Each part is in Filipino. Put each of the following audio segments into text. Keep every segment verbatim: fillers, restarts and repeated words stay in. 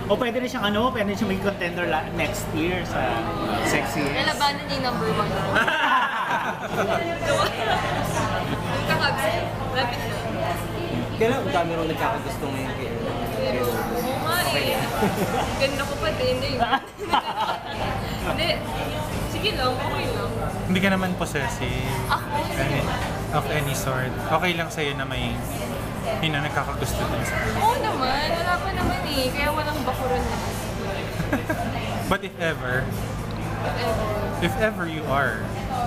O pwede rin siyang ano, pwede rin siyang maging contender la- next year sa Sexy. Lalabanan niya yung number one. Nagkakabs. Lapit na. Kailan ang dami rin nagkakagusto ngayon kayo? Oo nga eh. Ganda ko pa din. Hindi. Sige lang, okay lang. Hindi ka naman possessive. Ako? Any, of any sort. Okay lang sa'yo na may yun na nagkakagusto din sa akin. Oo naman. Wala pa naman eh. Kaya walang bakuran na. But if ever, Whatever. if ever you are,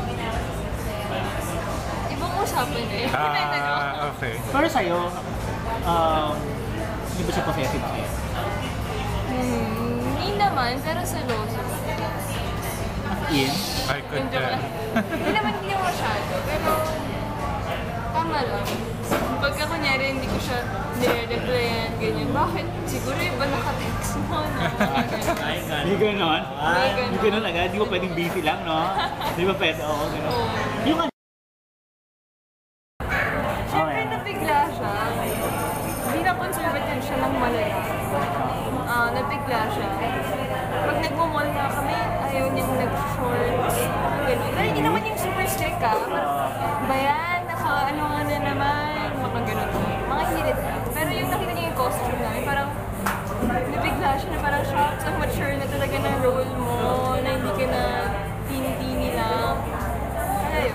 Ibang usapan eh. ah, okay. Pero sa'yo, um, hindi ba siya possessive sa'yo? Hmm, hindi naman, pero seloso. Ian? I could Yung joke tell. lang. Hindi naman hindi naman masyado, pero tama lang. Pagka kunyari hindi ko siya nire-replyan, ganyan, bakit? Siguro iba naka-text mo, no? Ay, hindi ganon. Hindi ganon. Hindi ganon agad. Hindi mo pwedeng busy lang, no? Hindi ba pwede? Oo, ganon. Oo. Yung ano? Siyempre nabigla siya. Bilang conservative siya ng malaya. Ah, nabigla siya. Pag nagmumall na kami, ayaw niyang nag-shorts. Ganun. Pero hindi naman yung super strict ka. Bayan, naka ano nga na naman. Mga ganun. Mga hilit na. Pero yung nakita niya yung costume namin, parang nabigla siya na parang shocked. So mature na talaga ng role mo. Na hindi ka na tini-tini lang. Ayun.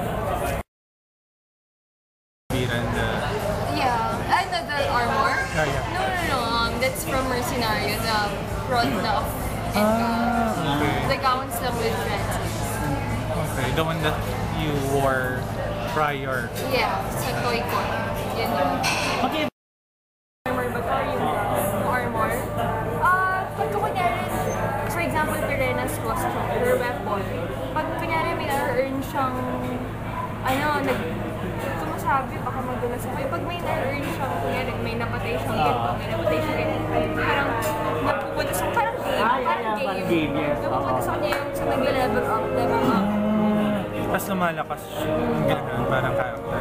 Miranda. Yeah. Ano, the armor? Ah, yeah. No, no, no. Um, that's from Mercenario, the Rodna of Enka. Ah, okay. The gowns lang with Francis. Okay, the one that you wore prior. Yeah, sa Toy Con. Yun yun. Okay. Armor ba to? Yung uh, armor? Ah, pag kunyari, for example, Perena's costume, her weapon, pag kunyari may na-earn siyang, ano, nag, kumasabi, baka magulas ako. Pag may na-earn siyang, kunyari, may napatay siyang ganito, may napatay siyang ganito, parang napupunta sa, parang game, Ah, yeah, parang yeah, game. parang game, yes. Napupunta sa kanya yung sa nag-level up, level up. Tapos lumalakas siya. Ganun, parang character.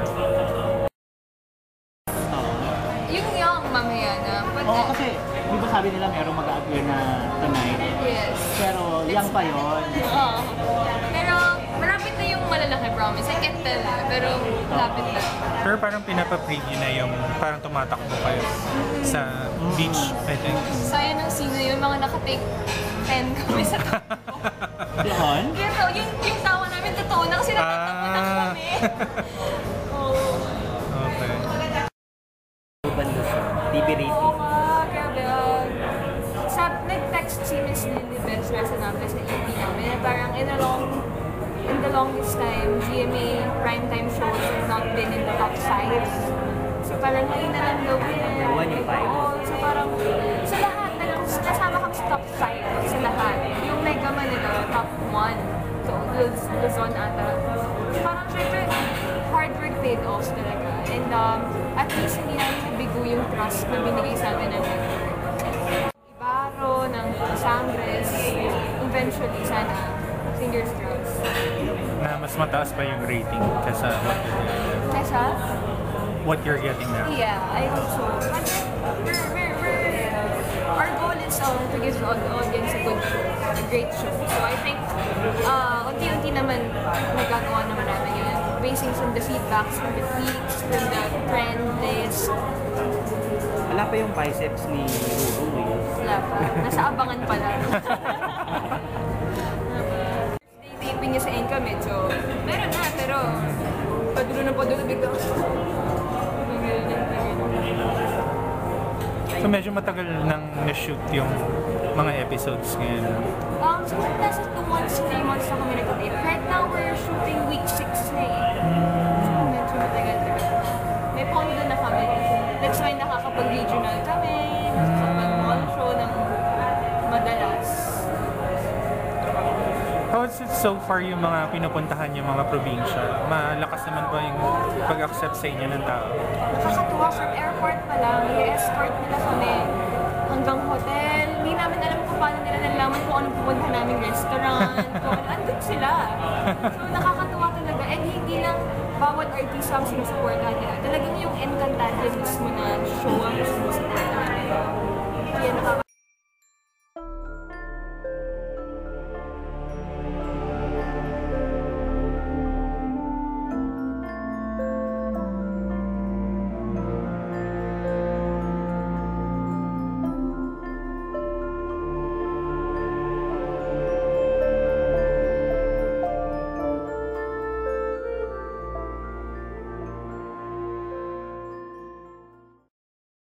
Yung young mamaya na, but Oo, kasi, di ba sabi nila merong mag-a-appear na tonight? yes. Pero, young pa yun. Oo. Pero malapit na yung malalaki, promise. I can't tell ah, pero malapit na. Pero parang pinapa-preview na yung parang tumatakbo kayo sa beach, I think. Sayang ng scene na yun, mga naka-take ten kami sa tapo. Yun? Pero yung, yung tawa namin totoo na kasi natatawa na Ah. kami. Oo. Okay. Banda siya. T V rating. Oo nga, grabe. ah. Sa, nag-text si Miss Lily Best Resa namin sa E P namin na parang in a long, in the longest time, G M A primetime shows have not been in the top five. So parang ngayon na lang daw yun. Number one yung five. Oo, so parang sa lahat, nag- nasama kami sa top five sa lahat. Yung Mega Manila, top one. So, Luz, Luzon ata. Parang syempre, hard work paid off talaga. And um, at least hindi namin nabigo yung trust na binigay sa amin ng Ibaro, ng Sangres. Eventually, sana, fingers crossed. Na mas mataas pa yung rating kaysa what you're getting, Kesa? what you're getting now. Yeah, I hope so. But we're, we're, we're, our goal is um, to give the audience a good show, a great show. So I think, uh, unti-unti naman nagagawa naman namin yun. Basing on the feedbacks from the tweets, from the trend list. Wala pa yung biceps ni Rubo eh. Wala pa. Nasa abangan pa lang. Day taping niya sa Enka, medyo meron na, pero padulo na padulo bigla. So medyo matagal nang na-shoot yung mga episodes ngayon. Um, so nasa two months, three months na kami nag-tape. Right now, we're shooting week six na eh. So medyo matagal-tagal. May pondo na kami. That's why nakakapag-regional kami, nakakapag-mall show ng madalas. How is it so far yung mga pinupuntahan yung mga probinsya? Malakas naman ba yung pag-accept sa inyo ng tao? Nakakatuwa from airport pa lang, i-escort nila kami hanggang hotel. Hindi namin alam kung paano nila nalaman kung anong pupunta naming restaurant. Kung ano, andun sila. So nakakatuwa talaga. And hindi lang bawat artista ang sinusuportahan nila. Talagang yung Encantado mismo na show ang sinusuportahan nila.